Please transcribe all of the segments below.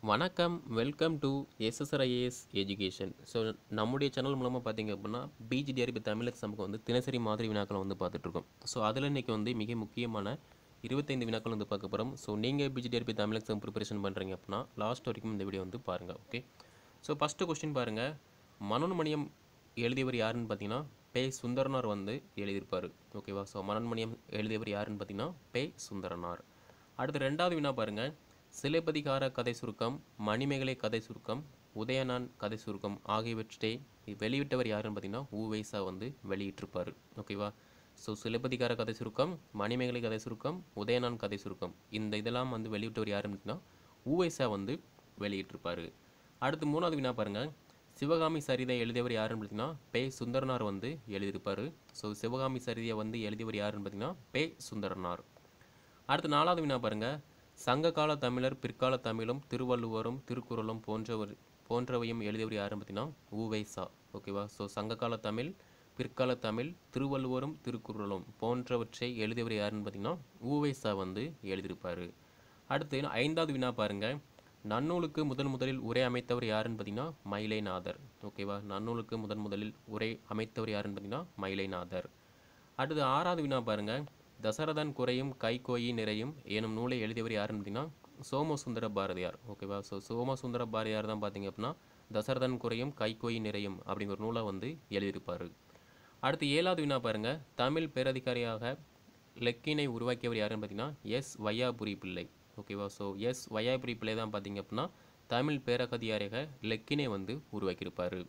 வணக்கம் welcome to SSR-IAS education. So நம்முடைய channel மூலமாக பார்த்தீங்க அப்படின்னா பிஜிடிஆர்பி தமிழ் எக்ஸாமுக்கு வந்து தினசரி மாதிரி வினாக்களை வந்து பார்த்துட்ருக்கோம். ஸோ அதில் இன்றைக்கி வந்து மிக முக்கியமான 25 வினாக்கள் வந்து பார்க்க போகிறோம். ஸோ நீங்கள் பிஜிடிஆர்பி தமிழ் எக்ஸாம் ப்ரிப்பரேஷன் பண்ணுறீங்க அப்படின்னா லாஸ்ட் வரைக்கும் இந்த வீடியோ வந்து பாருங்கள். ஓகே, ஸோ ஃபஸ்ட்டு கொஸ்டின் பாருங்கள். மனோன்மணியம் எழுதியவர் யாருன்னு பார்த்தீங்கன்னா பே சுந்தரனார் வந்து எழுதியிருப்பார். ஓகேவா? ஸோ மனோன்மணியம் எழுதியவர் யாருன்னு பார்த்தீங்கன்னா பே சுந்தரனார். அடுத்து ரெண்டாவது வினா பாருங்கள். சிலப்பதிகார கதை சுருக்கம், மணிமேகலை கதை சுருக்கம், உதயணன் கதை சுருக்கம் ஆகியவற்றை வெளியிட்டவர் யாருன்னு பார்த்தீங்கன்னா உ.வை.சா வந்து வெளியிட்டிருப்பார். ஓகேவா? ஸோ சிலப்பதிகார கதை சுருக்கம், மணிமேகலை கதை சுருக்கம், உதயணன் கதை சுருக்கம் இதெல்லாம் வந்து வெளியிட்டவர் யாருன்னு பார்த்தீங்கன்னா உ.வை.சா வந்து வெளியிட்டிருப்பார். அடுத்து மூணாவது வினா பாருங்கள். சிவகாமி சரிதை எழுதியவர் யாருன்னு பார்த்தீங்கன்னா பே சுந்தரனார் வந்து எழுதியிருப்பார். ஸோ சிவகாமி சரிதையை வந்து எழுதியவர் யாருன்னு பார்த்தீங்கன்னா பே சுந்தரனார். அடுத்து நாலாவது வினா பாருங்கள். சங்ககால தமிழர் பிற்கால தமிழும் திருவள்ளுவரும் திருக்குறளும் போன்றவையும் எழுதியவர் யாருன்னு பார்த்தீங்கன்னா உ.வை.சா. ஓகேவா? ஸோ சங்ககால தமிழ், பிற்கால தமிழ், திருவள்ளுவரும் திருக்குறளும் போன்றவற்றை எழுதியவர் யாருன்னு பார்த்தீங்கன்னா உ.வை.சா வந்து எழுதியிருப்பார். அடுத்து ஐந்தாவது வினா பாருங்கள். நன்னூலுக்கு முதலில் உரை அமைத்தவர் யாருன்னு பார்த்தீங்கன்னா மயிலைநாதர். ஓகேவா? நன்னூலுக்கு முதலில் உரை அமைத்தவர் யாருன்னு பார்த்தீங்கன்னா மயிலைநாதர். அடுத்து ஆறாவது வினா பாருங்கள். தசரதன் குறையும் கைகோயி நிறையும் எனும் நூலை எழுதியவர் யாருன்னு பார்த்தீங்கன்னா சோமசுந்தர பாரதியார். ஓகேவா? ஸோ சோமசுந்தர பாரதியார் தான் பார்த்தீங்க அப்படின்னா தசரதன் குறையும் கைகோயி நிறையும் அப்படிங்கிற நூலை வந்து எழுதியிருப்பார். அடுத்து ஏழாவது வினா பாருங்கள். தமிழ் பேரதிகாரியாக லெக்கினை உருவாக்கியவர் யாருன்னு பார்த்தீங்கன்னா எஸ் வையாபுரி பிள்ளை. ஓகேவா? ஸோ எஸ் வையாபுரி பிள்ளை தான் பார்த்தீங்க அப்படின்னா தமிழ் பேரதிகாரியாக லெக்கினை வந்து உருவாக்கியிருப்பார்.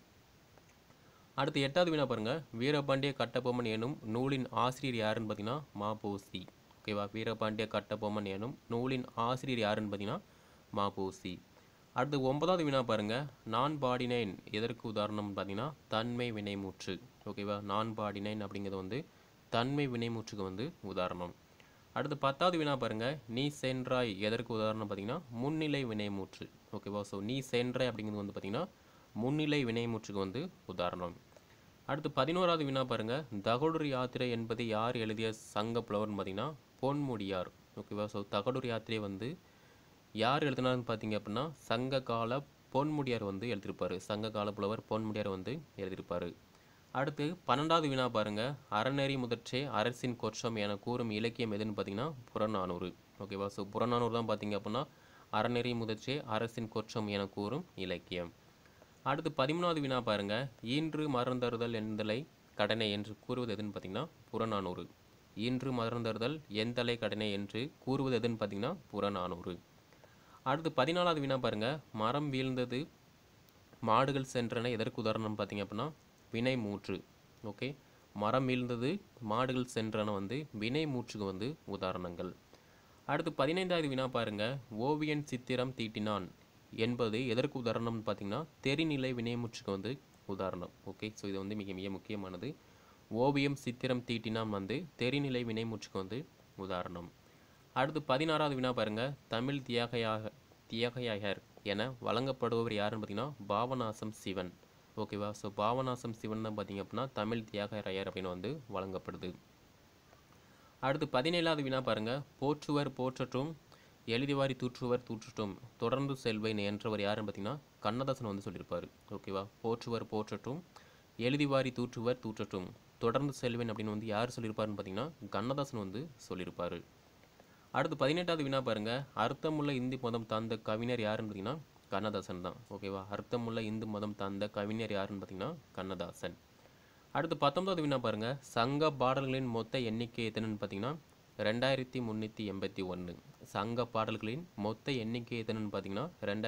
அடுத்து எட்டாவது வினா பாருங்கள். வீரபாண்டிய கட்டபொம்மன் எனும் நூலின் ஆசிரியர் யாருன்னு பார்த்தீங்கன்னா ம.பொ.சி. ஓகேவா? வீரபாண்டிய கட்டபொம்மன் எனும் நூலின் ஆசிரியர் யாருன்னு பார்த்தீங்கன்னா ம.பொ.சி. அடுத்து ஒன்பதாவது வினா பாருங்கள். நான் பாடினேன் எதற்கு உதாரணம்னு பார்த்தீங்கன்னா தன்மை வினைமூற்று. ஓகேவா? நான் பாடினேன் அப்படிங்கிறது வந்து தன்மை வினைமூற்றுக்கு வந்து உதாரணம். அடுத்து பத்தாவது வினா பாருங்கள். நீ சென்றாய் எதற்கு உதாரணம் பார்த்தீங்கன்னா முன்னிலை வினைமூற்று. ஓகேவா? ஸோ நீ சென்றாய் அப்படிங்கிறது வந்து பார்த்தீங்கன்னா முன்னிலை வினைமூற்றுக்கு வந்து உதாரணம். அடுத்து 11வது வினா பாருங்கள். தகடூர் யாத்திரை என்பது யார் எழுதிய சங்க புலவர்னு பார்த்தீங்கன்னா பொன்முடியார். ஓகேவா? ஸோ தகடூர் யாத்திரை வந்து யார் எழுதினார்னு பார்த்தீங்க அப்படின்னா சங்க கால பொன்முடியார் வந்து எழுதியிருப்பார். சங்க கால புலவர் பொன்முடியார் வந்து எழுதியிருப்பார். அடுத்து 12வது வினா பாருங்கள். அறநெறி முதற்றே அரசின் கொற்றம் என கூறும் இலக்கியம் எதுன்னு பார்த்தீங்கன்னா புறநானூறு. ஓகேவா? ஸோ புறநானூறு தான் பார்த்தீங்க அப்படின்னா அறநெறி முதற்றே அரசின் கொற்றம் என கூறும் இலக்கியம். அடுத்து 13வது வினா பாருங்கள். ஈன்று மறந்தறுதல் எந்தலை கடனை என்று கூறுவது எதுன்னு பார்த்தீங்கன்னா புறநானூறு. ஈன்று மறந்தறுதல் எந்தலை கடனை என்று கூறுவது எதுன்னு பார்த்தீங்கன்னா புறநானூறு. அடுத்து 14வது வினா பாருங்கள். மரம் வீழ்ந்தது மாடுகள் சென்றன எதற்கு உதாரணம் பார்த்தீங்க அப்படின்னா வினை மூற்று. ஓகே, மரம் வீழ்ந்தது மாடுகள் சென்றன வந்து வினை மூற்றுக்கு வந்து உதாரணங்கள். அடுத்து 15வது வினா பாருங்கள். ஓவியன் சித்திரம் தீட்டினான் என்பது எதற்கு உதாரணம்னு பார்த்தீங்கன்னா தெரிநிலை வினைமுற்றுக்கு வந்து உதாரணம். ஓகே, ஸோ இது வந்து மிக மிக முக்கியமானது. ஓவியம் சித்திரம் தீட்டினான் வந்து தெரிநிலை வினைமுற்றுக்கு வந்து உதாரணம். அடுத்து 16வது வினா பாருங்கள். தமிழ் தியாகையாயர் என வழங்கப்படுபவர் யாருன்னு பார்த்தீங்கன்னா பாவநாசம் சிவன். ஓகேவா? ஸோ பாவநாசம் சிவன் தான் பார்த்தீங்க அப்படின்னா தமிழ் தியாகையாயர் அப்படின்னு வந்து வழங்கப்படுது. அடுத்து 17வது வினா பாருங்கள். போற்றுவர் போற்றட்டும் எழுதிவாரி தூற்றுவர் தூற்றட்டும் தொடர்ந்து செல்வேன் என்றவர் யாருன்னு பார்த்தீங்கன்னா கண்ணதாசன் வந்து சொல்லியிருப்பார். ஓகேவா? போற்றுவர் போற்றட்டும் எழுதிவாரி தூற்றுவர் தூற்றட்டும் தொடர்ந்து செல்வேன் அப்படின்னு வந்து யார் சொல்லியிருப்பாருன்னு பார்த்தீங்கன்னா கண்ணதாசன் வந்து சொல்லியிருப்பார். அடுத்து 18வது வினா பாருங்கள். அர்த்தமுள்ள இந்து மதம் தந்த கவிஞர் யாருன்னு பார்த்தீங்கன்னா கண்ணதாசன் தான். ஓகேவா? அர்த்தமுள்ள இந்து மதம் தந்த கவிஞர் யாருன்னு பார்த்தீங்கன்னா கண்ணதாசன். அடுத்து 19வது வினா பாருங்கள். சங்க பாடல்களின் மொத்த எண்ணிக்கை எத்தனைன்னு பார்த்தீங்கன்னா 2381. சங்க பாடல்களின் மொத்த எண்ணிக்கை எத்தனைன்னு பார்த்தீங்கன்னா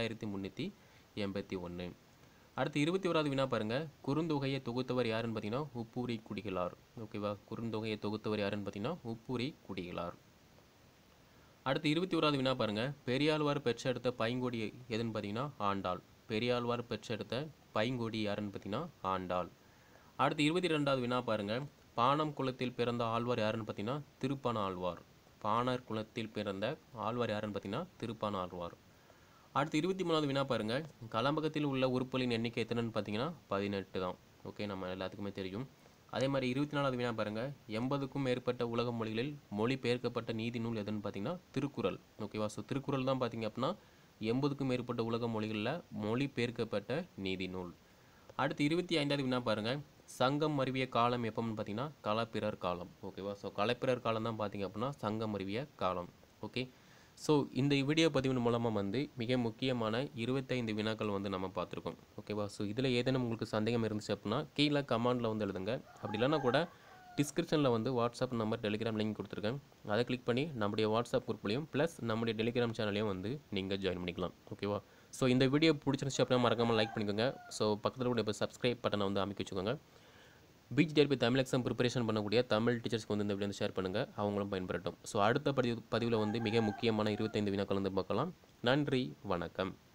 2381. அடுத்து 21வது வினா பாருங்கள். குறுந்தொகையை தொகுத்தவர் யாருன்னு பார்த்தீங்கன்னா உப்பூரி குடிகளார். ஓகேவா? குறுந்தொகையை தொகுத்தவர் யாருன்னு பார்த்தீங்கன்னா உப்பூரி குடிகளார். அடுத்து 21வது வினா பாருங்கள். பெரியாழ்வார் பெற்றெடுத்த பைங்கொடி எதுன்னு பார்த்தீங்கன்னா ஆண்டாள். பெரியாழ்வார் பெற்றெடுத்த பைங்கொடி யாருன்னு பார்த்தீங்கன்னா ஆண்டாள். அடுத்து 22வது வினா பாருங்கள். பாணம் குலத்தில் பிறந்த ஆழ்வார் யாருன்னு பார்த்தீங்கன்னா திருப்பான ஆழ்வார். பாணர் குலத்தில் பிறந்த ஆழ்வார் யாருன்னு பார்த்தீங்கன்னா திருப்பான ஆழ்வார். அடுத்து 23வது வினா பாருங்கள். கலம்பகத்தில் உள்ள உறுப்புகளின் எண்ணிக்கை எத்தனைன்னு பார்த்தீங்கன்னா 18 தான். ஓகே, நம்ம எல்லாத்துக்குமே தெரியும். அதே மாதிரி 24வது வினா பாருங்கள். 80க்கும் மேற்பட்ட உலக மொழிகளில் மொழி பெயர்க்கப்பட்ட நீதி நூல் எதுன்னு பார்த்தீங்கன்னா திருக்குறள். ஓகேவா? ஸோ திருக்குறள் தான் பார்த்தீங்க அப்படின்னா 80க்கும் மேற்பட்ட உலக மொழிகளில் மொழிபெயர்க்கப்பட்ட நீதி நூல். அடுத்து 25வது வினா பாருங்கள். சங்கம் மருவிய காலம் எப்போன்னு பார்த்தீங்கன்னா களப்பிரர் காலம். ஓகேவா? ஸோ களப்பிரர் காலம் தான் பார்த்தீங்க அப்படின்னா சங்கம் மருவிய காலம். ஓகே. ஸோ இந்த வீடியோ பதிவின் மூலமாக வந்து மிக முக்கியமான 25 வினாக்கள் வந்து நம்ம பார்த்துருக்கோம். ஓகேவா? ஸோ இதில் ஏதேனும் உங்களுக்கு சந்தேகம் இருந்துச்சு அப்படின்னா கீழே கமெண்டில் வந்து எழுதுங்க. அப்படி இல்லைன்னா கூட டிஸ்கிரிப்ஷனில் வந்து வாட்ஸ்அப் நம்பர், டெலிகிராம் லிங்க் கொடுத்துருக்கேன். அதை கிளிக் பண்ணி நம்முடைய வாட்ஸ்அப் குரூப்லையும் ப்ளஸ் நம்முடைய டெலிகிராம் சேனலையும் வந்து நீங்கள் ஜாயின் பண்ணிக்கலாம். ஓகேவா? ஸோ இந்த வீடியோ பிடிச்சிருந்துச்சு அப்படின்னா மறக்காமல் லைக் பண்ணிக்கோங்க. ஸோ பக்கத்தில் கூட இப்போ சப்ஸ்கிரைப் பட்டனை வந்து அமைக்க வச்சுக்கோங்க. பிஜிடிஆர்பி தமிழ் எக்ஸாம் ப்ரிப்பரேஷன் பண்ணக்கூடிய தமிழ் டீச்சர்ஸ்க்கு வந்து இந்த வீடியோ வந்து ஷேர் பண்ணுங்கள், அவங்களும் பயன்பெறட்டும். ஸோ அடுத்த பதிவில் வந்து மிக முக்கியமான 25 வினாக்கள் வந்து பார்க்கலாம். நன்றி, வணக்கம்.